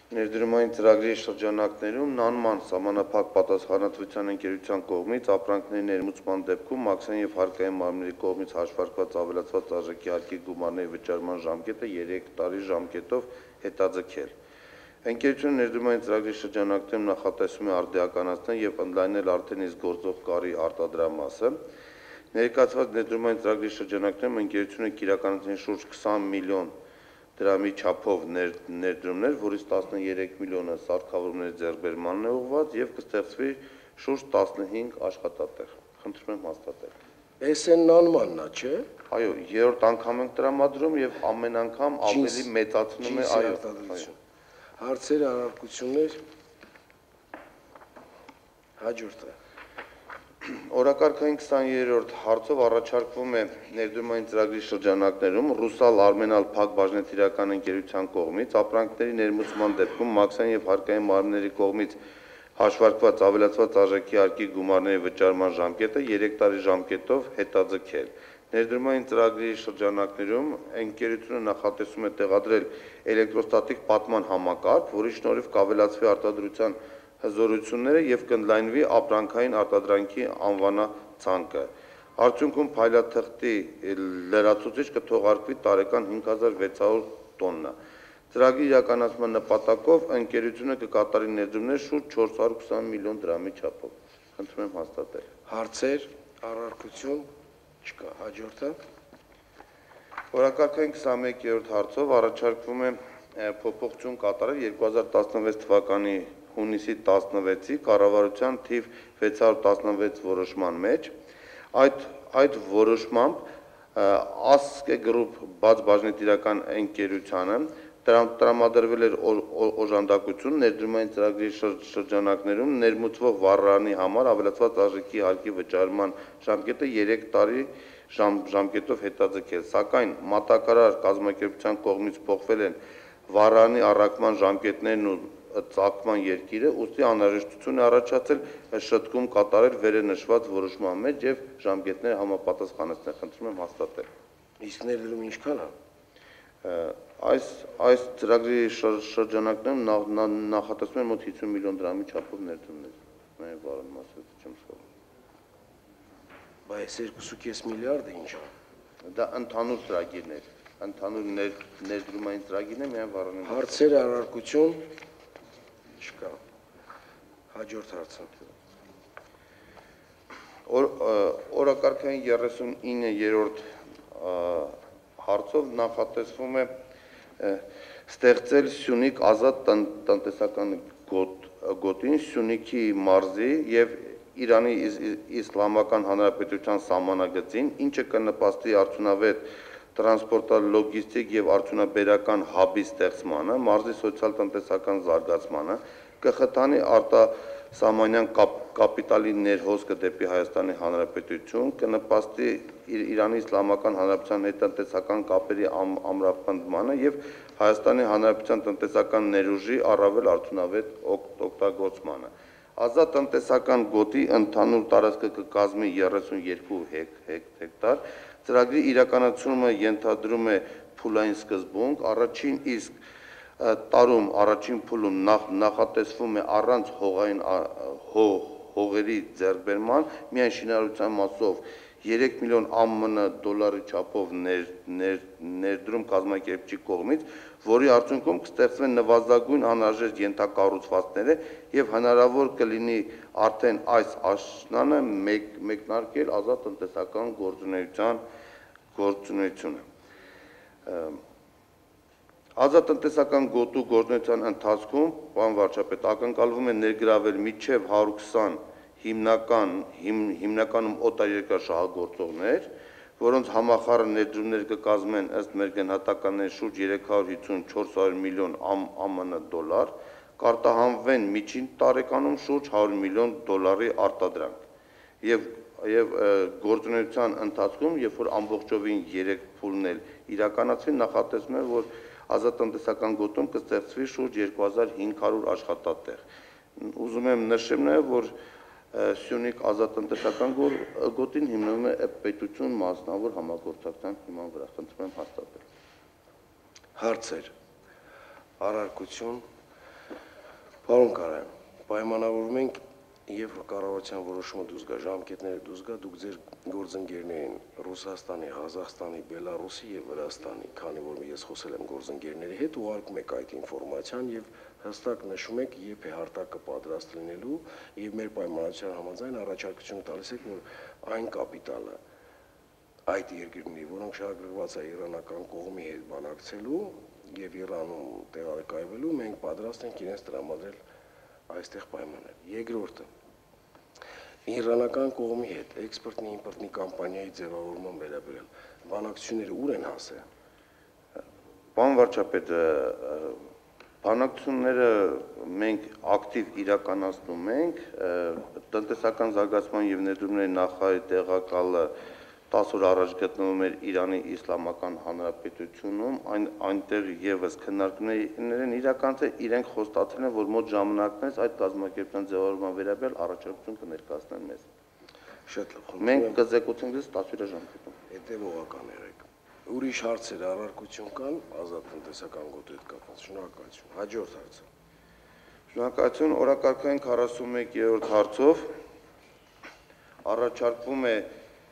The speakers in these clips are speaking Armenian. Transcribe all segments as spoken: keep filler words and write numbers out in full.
Ներդրումային ծրագրի շրջանակներում նանման սահմանափակ պատասխանատվության ընկերության կողմից ապրանքների ներմուծման դեպքում մաքսային և հարկային մարմինների կողմից հաշվարկված ավելացված արժեքի հարկի գումարների վճարման ժամկետը երեք տարի ժամկետով հետաձգել։ Ընկերությունը ներդրումային ծրագրի շրջանակներում նախատեսում է արդիականացնել և ընդլայնել արդեն իսկ գործող կարի արտադրամասը։ Ներկայացված ներդրումային ծրագրի շրջանակներում ընկերությունը կիրականացնի շուրջ քսան միլիոն դրամի չափով ներդրումներ, որից տասներեք միլիոնը սարքավորումների ձեռքբերմանն է ուղղված և կստեղծվի շուրջ տասնհինգ աշխատատեղ։ Խնդրում եմ հաստատել։ Էս են նանմանն է, չէ՞։ Այո, երրորդ անգամ ենք տրամադրում և ամեն անգամ ավելի մեծացնում է, այո։ Հարցեր, առարկություններ։ Հաջորդը։ Օրակարգային քսաներորդ հարցով առաջարկվում է ներդրումային ծրագրի շրջանակներում Ռուսալ Արմենալ Փակ բաժնետիրական ընկերության կողմից ապրանքների ներմուծման դեպքում մաքսային և հարկային մարմինների կողմից հաշվարկված ավելացված արժեքի հարկի գումարների վճարման ժամկետը երեք տարի ժամկետով հետաձգել։ Ներդրումային ծրագրի շրջանակներում ընկերությունը նախատեսում է տեղադրել էլեկտրոստատիկ պատման համակարգ, որի շնորհիվ կավելացվի արտադրության հզորությունները և կընդլայնվի ապրանքային արտադրանքի անվանացանկը։ Արդյունքում փայլաթղթի լրացուցիչ կթողարկվի տարեկան հինգ հազար վեց հարյուր տոննա։ Ծրագրի իրականացման նպատակով ընկերությունը կկատարի ներդրումներ շուրջ չորս հարյուր քսան միլիոն դրամի չափով։ Խնդրում եմ հաստատել։ Հարցեր, առարկություն չկա, հաջորդը։ Օրակարգային քսաներորդ հարցով առաջարկվում է փոփոխություն կատարել երկու հազար տասնվեց թվականի հունիսի տասնվեցի կառավարության թիվ վեց հարյուր տասնվեց որոշման մեջ։ Այդ այդ որոշմամբ Ասկե գրուպ բաց բաժնետիրական ընկերությանը տրամադրվել էր օժանդակություն ներդրումային ծրագրի շրջանակներում ներմուծվող վառարանի համար ավելացված արժեքի հարկի վճարման ժամկետը երեք տարի ժամկետով հետաձգել, սակայն մատակարար կազմակերպության կողմից փոխվել են վառարանի առաքման ժամկետներն ու ծագման երկիրը, ուստի անհրաժեշտություն է առաջացել շտկում կատարել վերենշված որոշման մեջ և ժամկետները համապատասխանեցնել։ Խնդրում եմ հաստատել։ Իսկ ներդրումը ինչքան է։ Այս այս ծրագրի շրջանակներում նախատեսվում է մոտ հիսուն միլիոն դրամի չափով ներդրումներ։ Նաև վառան մասը չեմ սխալվում։ Բայց երկու կես միլիարդը ինչ է։ Դա ընդհանուր ծրագիրն է, ընդհանուր ներդրումային ծրագիրն է, միայն վառանի։ Հարցեր, առարկություն չկա։ Հաջորդ հարցը։ Օրակարգային երեսունիններորդ հարցով նախատեսվում է ստեղծել Սյունիք ազատ տնտեսական գոտին Սյունիքի մարզի և Իրանի Իսլամական Հանրապետության սահմանագծին, ինչը կնպաստի արդյունավետ տրանսպորտալոգիստիկ և արդյունաբերական հաբի ստեղծմանը, մարզի սոցիալ-տնտեսական զարգացմանը, կխթանի արտասահմանյան կապիտալի ներհոսքը դեպի Հայաստանի Հանրապետություն, կնպաստի Իրանի Իսլամական Հանրապետության հետ տնտեսական կապերի ամրապնդմանը և Հայաստանի Հանրապետության տնտեսական ներուժի առավել արդյունավետ օգտագործմանը։ Ազատ տնտեսական գոտի ընդհանուր տարածքը կկազմի երեսունյոթ հեկտար, ծրագրի իրականացումը ենթադրում է փուլային սկզբունք, առաջին իսկ տարում առաջին փուլում նախատեսվում է առանց հողային հողերի ձեռքբերման միայն շինարարության մասով երեք միլիոն ԱՄՆ դոլարի չափով ներդրում կազմակերպչի կողմից, որի արդյունքում կստեղծվեն նվազագույն անհրաժեշտ ենթակառուցվածքները և հնարավոր կլինի արդեն այս աշնանը մեկնարկել ազատ տնտեսական գործունեությունը։ Ազատ տնտեսական գոտու գործունեության ընթացքում, պարոն վարչապետ, ակնկալվում է ներգրավել մինչև հարյուր քսան հիմնական հիմնականում օտարերկրյա շահագործողներ, որոնց համախառն ներդրումները կկազմեն ըստ մեր գնահատականների շուրջ երեք հարյուր հիսուն չորս հարյուր միլիոն ԱՄՆ դոլար, կարտահանվեն միջին տարեկանում շուրջ հարյուր միլիոն դոլարի արտադրանք և և գործունեության ընթացքում, երբ որ ամբողջովին երեք փուլն էլ իրականացվի, նախատեսվում է, որ ազատ տնտեսական գոտում կստեղծվի շուրջ երկու հազար հինգ հարյուր աշխատատեղ։ Ուզում եմ նշեմ նաև, որ Սյունիք ազատ տնտեսական գոտին հիմնվում է պետություն մասնավոր համագործակցության հիման վրա։ Խնդրում եմ հաստատել։ Հարցեր, առարկություն, Պարոն Կարայան, պայմանավորվում ենք եւ կառավարության որոշումը դուրս գա, ժամկետները դուրս գա, դուք ձեր գործընկերներին Ռուսաստանի, Ղազախստանի, Բելարուսի եւ Վրաստանի, քանի որ ես խոսել եմ գործընկերների հետ, ուղարկում եք այդ ինֆորմացիան եւ հստակ նշում եք երբ է հարտակը պատրաստ լինելու եւ մեր պայմանավորության համաձայն առաջարկությունը տալիս եք, որ այն կապիտալը այդ երկրների, որոնք շահագրգռված է իրանական կողմի հետ բանակցելու եւ Իրանում տեղակայվելու, մենք պատրաստ ենք իրենց տրամադրել այստեղ պայմաններ։ Երկրորդը իրանական կողմի հետ էքսպորտնի իմպորտնի կամպանիայի ձևավորման վերաբերյալ բանակցությունները ուր են հասել։ Պարոն վարչապետ, բանակցությունները մենք ակտիվ իրականացնում ենք, տնտեսական զարգացման եւ ներդրումների նախարարի տեղակալը տասը օր առաջ գտնվում էր Իրանի Իսլամական Հանրապետությունում, այն այնտեղ եւս քննարկումներ են իրականացել, իրենք խոստացել են, որ մոտ ժամանակներից այդ կազմակերպության ձևավորման վերաբերյալ առաջարկություն կներկայացնեն մեզ։ Շատ լավ։ Մենք կզեկուցենք դες տասը ժամկետում։ Հետևողական եղեք։ Ուրիշ հարցեր առարկություն կան ազատ տնտեսական գոտու հետ կապված։ Շնորհակալություն։ Հաջորդ հարցը։ Շնորհակալություն, օրակարգային քառասունմեկերորդ հարցով առաջարկվում է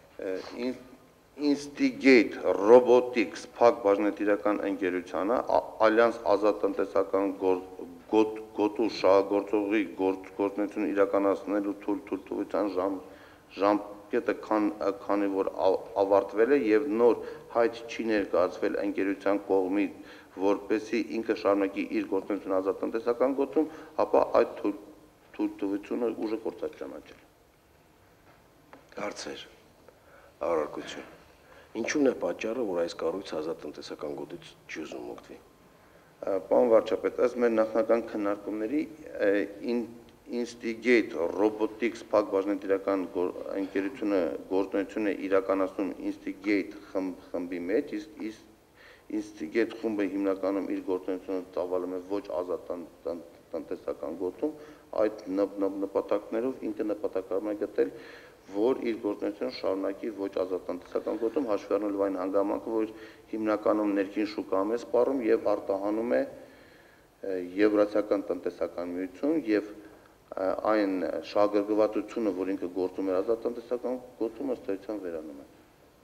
Instigate Robotics փակ բաժնետիրական ընկերությանը Ալյանս ազատ տնտեսական գոտու շահագործողի գործունեություն իրականացնելու թույլտվության ժամկետը քանի որ ավարտվել է եւ նոր հայտ չի ներկայացվել ընկերության կողմից, որպեսզի ինքը շարունակի իր գործունեությունը ազատ տնտեսական գոտում, ապա այդ թույլտվությունը ուժը կորցած ճանաչել։ Հարցեր։ Առարկություն։ Ինչու՞ն է պատճառը, որ այս կառույցը ազատ տնտեսական գոտից չի ուզում օգտվի։ Պարոն վարչապետ, ըստ մեր նախնական քննարկումների Instigate Robotics փակ բաժնետիրական ընկերությունը գործունեություն է իրականացնում Instigate խմբի մեջ, իսկ Instigate խումբը հիմնականում իր գործունեությունը ծավալում է ոչ ազատ տնտեսական գոտում, այդ նպատակներով ինքը նպատակարարում է գտել, որ իր գործունեությունը շարունակի ոչ ազատ տնտեսական գոտում, հաշվի առնելով այն հանգամանքը, որ հիմնականում ներքին շուկայում է սպառում եւ արտահանում է Եվրասիական տնտեսական միություն եւ այն շահագրգռվածությունը, որ ինքը գործում է ազատ տնտեսական գոտում, ըստ էության վերանում է։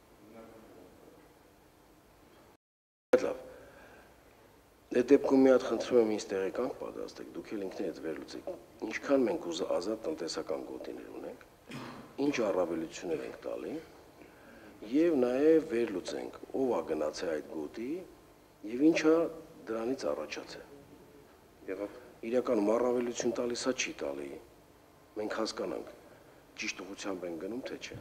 Լավ։ Դե դեպքում մի հատ խնդրում եմ ինձ տեղեկանք պատրաստեք, դուք էլ ինքներդ վերլուծեք։ Ինչքան մենք ուզ ազատ տնտեսական գոտիներ ունենք, ինչ առավելություններ ենք տալի եւ նաեւ վերլուծենք ով է գնացել այդ գոտի եւ ինչա դրանից առաջացել։ Եղավ իրականում առավելություն տալիս է չի տալի։ Մենք հասկանանք ճիշտ ուղղությամբ են գնում թե չէ։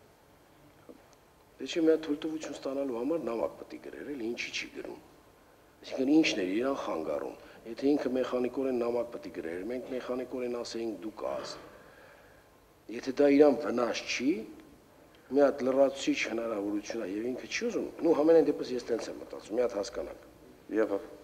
Դե չէ մի հատ թույլտվություն ստանալու համար նամակ պետք է գրեր, էլ ինչի չի գրում։ Այսինքն ինչն է իրան խանգարում։ Եթե ինքը մեխանիկորեն նամակ պետք է գրեր, մենք մեխանիկորեն ասեինք դու կաս։ Եթե դա իրան վնաս չի, մի հատ լրացուցիչ հնարավորություն է եւ ինքը չի ուզում, նու համենայն դեպս ես տենց եմ մտածում, մի հատ հասկանանք։ Եղավ։